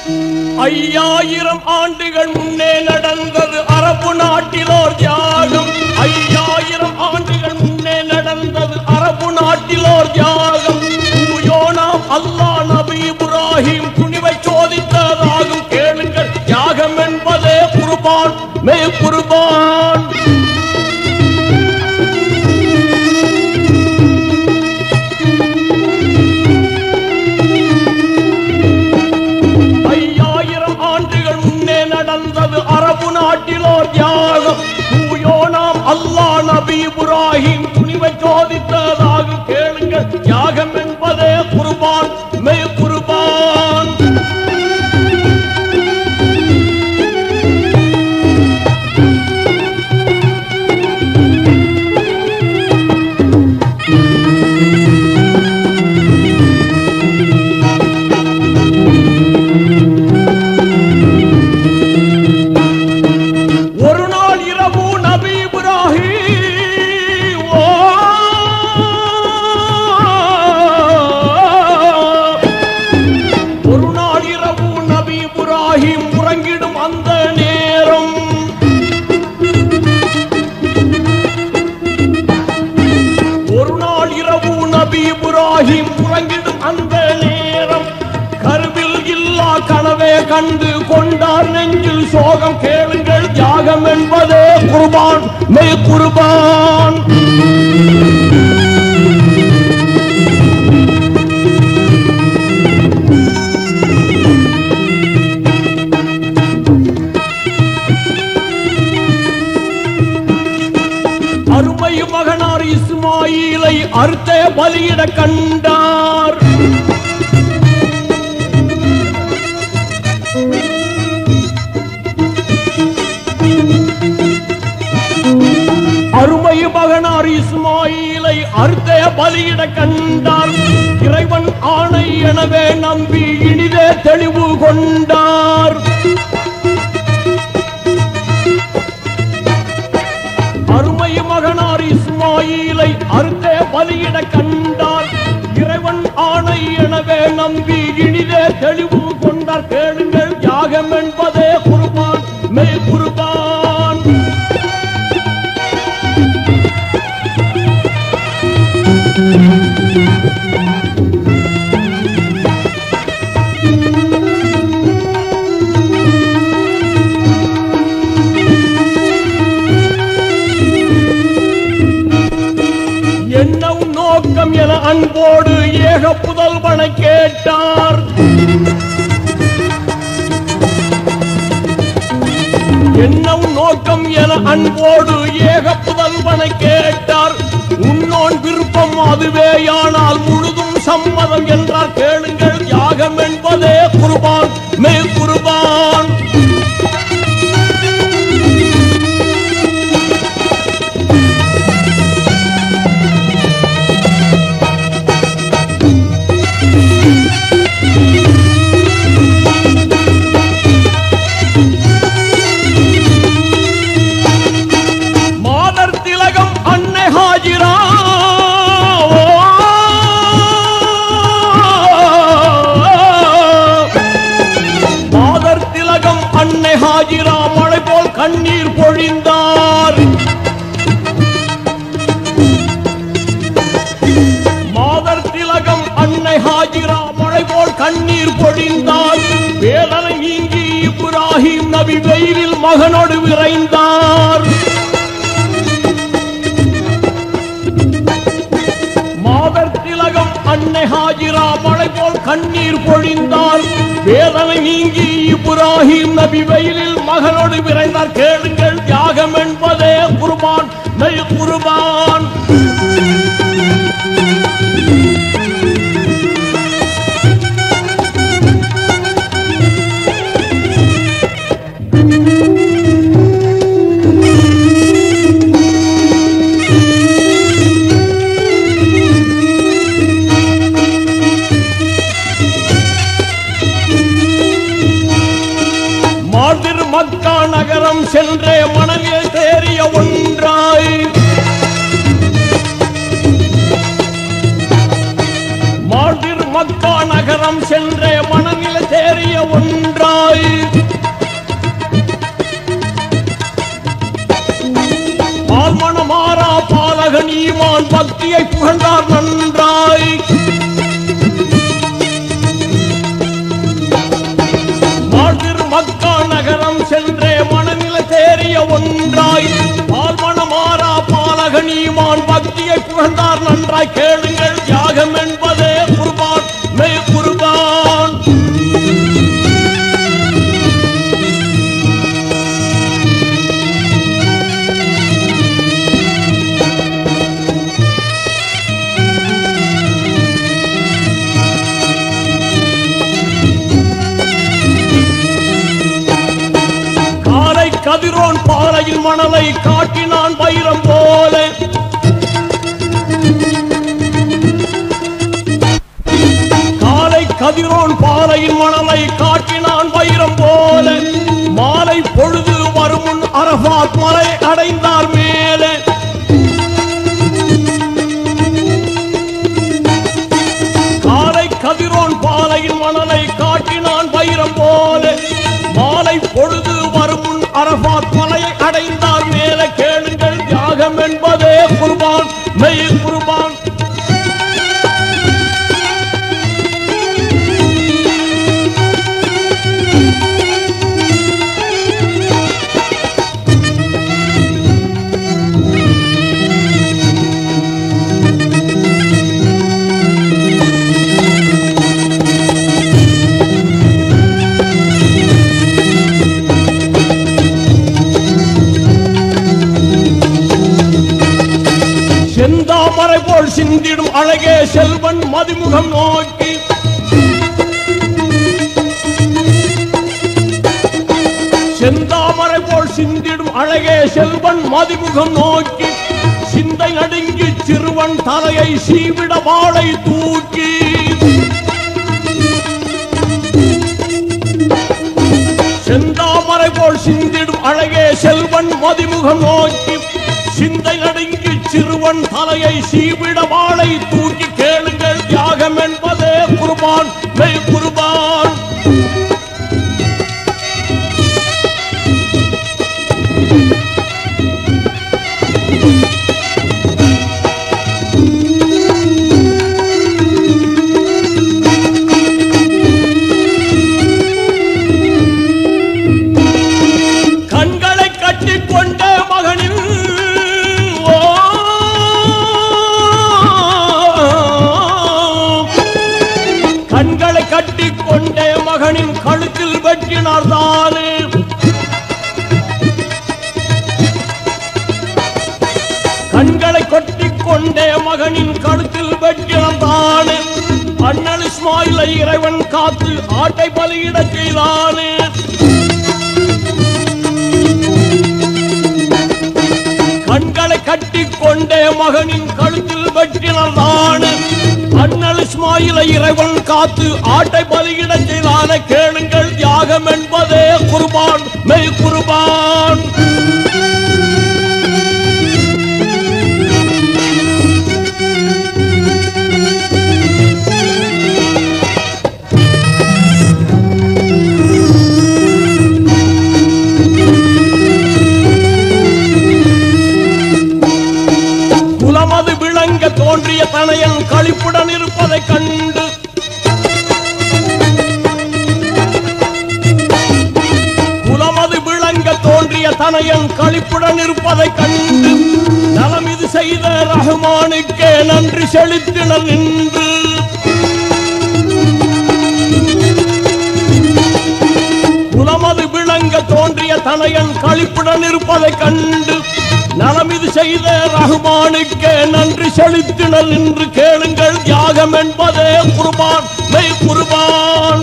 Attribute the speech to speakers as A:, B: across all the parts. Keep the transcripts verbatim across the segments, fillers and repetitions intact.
A: ஐயாயிரம் ஆண்டுகள் முன்னே நடந்தது அரபு நாட்டிலோர் தியாகம். ஐயாயிரம் ஆண்டுகள் முன்னே நடந்தது அரபு நாட்டிலோர் தியாகம். தூயோனாம் அல்லாஹ் நபி இப்ராஹிம் துணிவை சோதித்ததாகும். கேளுங்கள், தியாகம் என்பதே குர்பான், மே குர்பான். அரபு நாட்டிலோர் தியாகம். தூயோனாம் அல்லாஹ் நபி இப்ராஹிம் துணிவை சோதித்ததாகும். கேளுங்கள், தியாகம் என்பதே குர்பான், மே குர்பான். உறங்கிடும் அந்த நேரம் ஒரு நாள் இரவு நபி இப்ராஹிம் உறங்கிடும் அந்த நேரம் கருவில் இல்லா கனவே கண்டு கொண்டார் நெஞ்சில் சோகம். கேளுங்கள், தியாகம் என்பதே குர்பான், மே குர்பான். அருமை மகனார் இஸ்மாயிலை அறுத்தே பலியிட கண்டார். அருமை மகனார் இஸ்மாயிலை அறுத்தே பலியிட கண்டார். இறைவன் ஆணை எனவே நம்பி இனிதே தெளிவு கொண்டார். அருமை மகனார் இஸ்மாயிலை அறுத்தே பலியிட கண்டார். இறைவன் ஆணை எனவே நம்பி இனிதே தெளிவு கொண்டார். கேளுங்கள், தியாகம் என்பதே குர்பான், மே குர்பான். என்னும் நோக்கம் என அன்போடு ஏக புதல்வனை கேட்டார். என்னும் நோக்கம் என அன்போடு ஏக புதல்வனை கேட்டார். உன்னோன் விருப்பம் அதுவேயானால் முழுதும் சம்மதம் என்றார். கேளுங்கள், தியாகம் என்பதே குர்பான், மே குர்பான். ஹாஜிரா மழை போல் கண்ணீர் பொழிந்தார். மாதர் திலகம் அன்னை ஹாஜிரா மழை போல் கண்ணீர் பொழிந்தார். வேதனை நீங்கி இப்ராஹிம் நபி வெயிலில் மகனோடு விரைந்தார். மாதர் திலகம் அன்னை ஹாஜிரா மழை போல் கண்ணீர் பொழிந்தார். வேதனை நீங்கி இப்ராஹிம் நபி வெயிலில் மகனோடு விரைந்தார். கேளுங்கள், தியாகம் என்பதே குர்பான், மே குர்பான். மக்கா நகரம் சென்றே மணலில் தேறிய ஒன்றாய் மாதிர் மக்கா நகரம் சென்றே மணலில் தேறிய ஒன்றாய் நீமான் பக்தியை புகழ்ந்தார் நன்றாய். வாழ்திரு மக்கா நகரம் சென்றே மனநில தேறிய ஒன்றாய் பால்மணமாறா பாலக நீமான் பக்தியை புகழ்ந்தார் நன்றாய். கேளுங்கள் தியாகம் என்பதே குர்பான் மெய் குர்பான். கதிரோன் பாலையில் மணலை காட்டினான் வைரம் போல. காலை கதிரோன் பாலையில் மணலை காட்டினான் வைரம் போல. மாலை பொழுது வருமுன் அரபாத் மலை அடைந்தார் மேலே. காலை கதிரோன் பாலையில் மணலை காட்டினான் வைரம் போல. மாலை பொழுது வருமுன் அரபாத் மலையை அடைந்தார் மேலே. கேளுங்கள் தியாகம் என்பதே குர்பான் மெய் குர்பான். செந்தாமரை போல் சிந்திடும் அழகே செல்வன் மதிமுகம் நோக்கி. செந்தாமரை போல் சிந்திடும் அழகே செல்வன் மதிமுகம் நோக்கி. சிந்தை நடுங்கி சிறுவன் தலையை சீவிட வாளை தூக்கி. செந்தாமரை போல் சிந்திடும் அழகே செல்வன் மதிமுகம் நோக்கி. சிந்தை நடுங்கி சிறுவன் தலையை சீவிட வாளை தூக்கி. கேளுங்கள் தியாகம் என்பதே குர்பான் மெய் குர்பான். கண்களை கட்டிக்கொண்ட மகனின் கண்களை கட்டிக்கொண்டே மகனின் கழுத்தில் வெட்டினார் தானே. கண்களை கட்டிக்கொண்டே மகனின் கழுத்தில் வெட்டினார் தானே. அண்ணன் இஸ்மாயிலை இறைவன் காத்து ஆட்டை பலியிட செய்தானே. கண்களை கட்டிக்கொண்டே மகனின் கழுத்தில் வெட்டினார் தானே. அண்ணல் இஸ்மாயிலை இறைவன் காத்து ஆட்டை பலியிட செய்தான. கேளுங்கள் தியாகம் என்பதே குர்பான் மெய் குர்பான். குலமது விளங்க தோன்றிய தனையன் களிப்புடன் இருப்பதை கண்டு. குலமது விளங்க தோன்றிய தனையன் களிப்புடன் இருப்பதை கண்டு. நலம் இது செய்த ரஹ்மானுக்கே நன்றி செலுத்தினர் நின்று. குலமது விளங்க தோன்றிய தனையன் களிப்புடன் இருப்பதை கண்டு. நலம் இது செய்த ரஹ்மானுக்கே நன்றி செலுத்தினர் என்று. கேளுங்கள் தியாகம் என்பதே குர்பான் மெய் குர்பான்.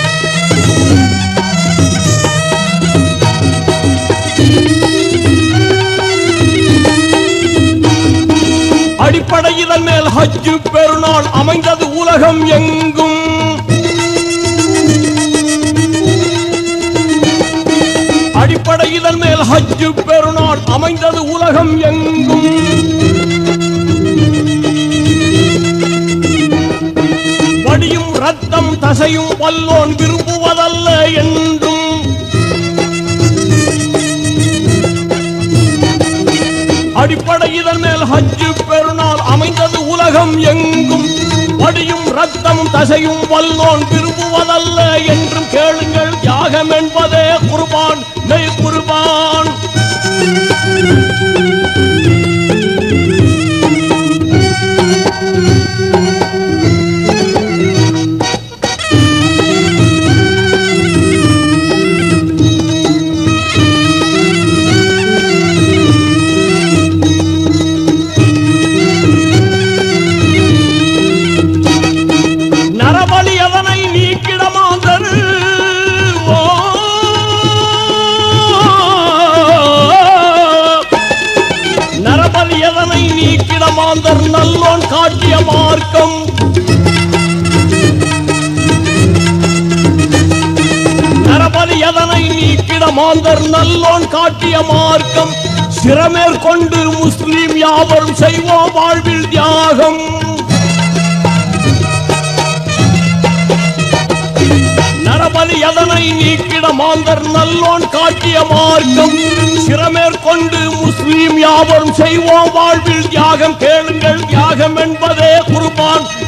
A: அடிப்படை இதன் மேல் ஹஜ்ஜு பெருநாள் அமைந்தது உலகம் எங்கும். அடிப்படை இதன் மேல் ஹஜ்ஜு பெருநாள் அமைந்தது உலகம் எங்கும். வடியும் ரத்தம் தசையும் வல்லோன் விரும்புவதல்ல என்றும். அடிப்படை இதன் மேல் ஹஜ்ஜு பெருநாள் அமைந்தது உலகம் எங்கும். வடியும் ரத்தமும் தசையும் வல்லோன் விரும்புவதல்ல என்றும் கேளுங்கள். தியாகம் என்பதே குர்பான், மெய் குர்பான். நரபலி அதனை நீக்கிடமாந்தரு. நரபலி எதனை நீக்கிடமாந்தர் நல்லோன் காட்டிய மார்க்கம். நரபலி எதனை நீக்கிடமாந்தர் நல்லோன் காட்டிய மார்க்கம். சிரமேற்கொண்டு முஸ்லிம் யாவரும் செய்வோம் வாழ்வில் தியாகம். நரபலி எதனை நீக்கிட மாந்தர் நல்லோன் காட்டிய மார்க்கம். சிரமேற்கொண்டு முஸ்லிம் யாவரும் செய்வோம் வாழ்வில் தியாகம். கேளுங்கள், தியாகம் என்பதே குர்பான்,